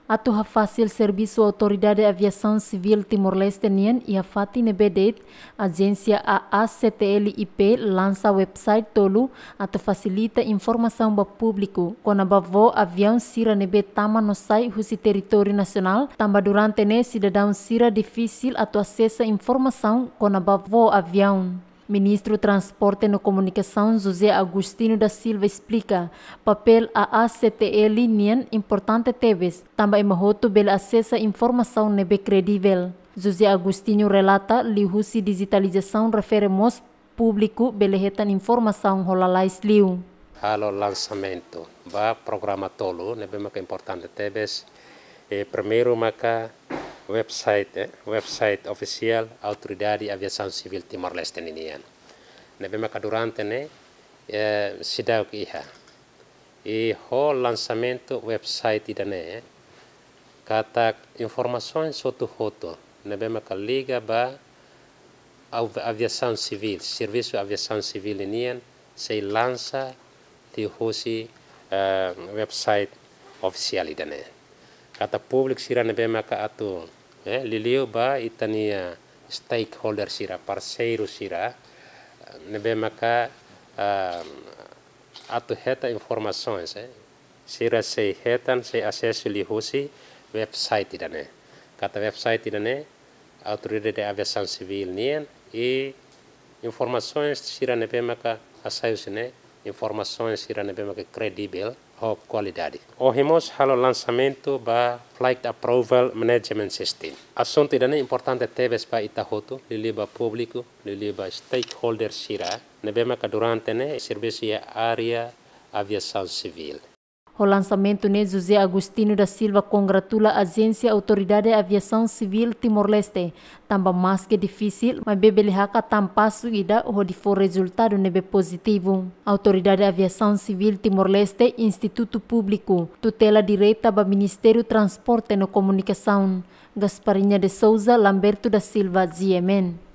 Atu hafasil serviço Autoridade Aviasaun Sívil Timor-Leste nian e hafati nebedet agência AACTL-IP lança website tolu atu fasilita informação ba públiku kona bavo avião sira nebet tama no sai husi território nacional tamba durante ne cidadão sira difícil atu acessa informação kona bavo avião. Ministro Transporte e Comunicação José Agostinho da Silva explica papel AACTL nian importante teves, também mahoto bel acesso a informação nebe credível. José Agostinho relata lihusi digitalização referemos público belehetan informação rolalais liu. Halo lançamento ba programa tolo nebe maka importante teves primeiro maka website Ofisiál Autoridade Aviasaun Sívil Timor-Leste ninian. Nebe maka durante ne sidau iha. E ho lançamento website idane kata informações soto foto nebe maka liga ba aviação civil, serviço aviação civil ninian sei lança ti hosi website Ofisiál idane. Kata público sira nebe maka atu liliu ba itania stakeholder sira parceiro sira nebe maka atu heta informações sira sei hetan sei acesso lihusi website idane. Kata website idane Autoridade Aviasaun Sívil nian e informações sira nebe maka acesso ne informações sira nebe maka credível ou qualidade. Ohimos halo lançamento ba Flight Approval Management System. Assunto idane importante teves ba itahoto, liliba público, liliba stakeholder sira, nebe maka durante ne serviço área aviação civil. O lançamento ne José Agostinho da Silva congratula a agência Autoridade Aviasaun Sívil Timor-Leste. Tamba mais que difícil, mas bebelihaka tampasso ida hodi for resultado nebe positivo. Autoridade Aviasaun Sívil Timor-Leste, Instituto Público, tutela direta ba Ministério Transporte e Comunicação. Gasparinha de Souza, Lamberto da Silva, GMN.